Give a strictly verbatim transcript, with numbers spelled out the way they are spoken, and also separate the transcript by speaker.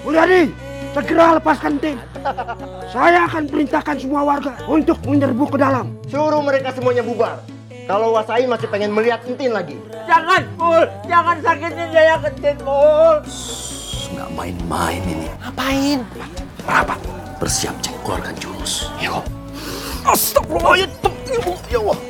Speaker 1: Mulyadi, segera lepaskan Entin. Saya akan perintahkan semua warga untuk menyerbu ke dalam.
Speaker 2: Suruh mereka semuanya bubar. Kalau Wasai masih pengen melihat Entin lagi.
Speaker 3: Jangan, Mul. Jangan sakitin Jaya Entin, Mul.
Speaker 4: Nggak main-main ini.
Speaker 3: Ngapain?
Speaker 4: Rapat. Bersiap cek keluarkan jurus. Yuk. Astagfirullah. Ya Allah.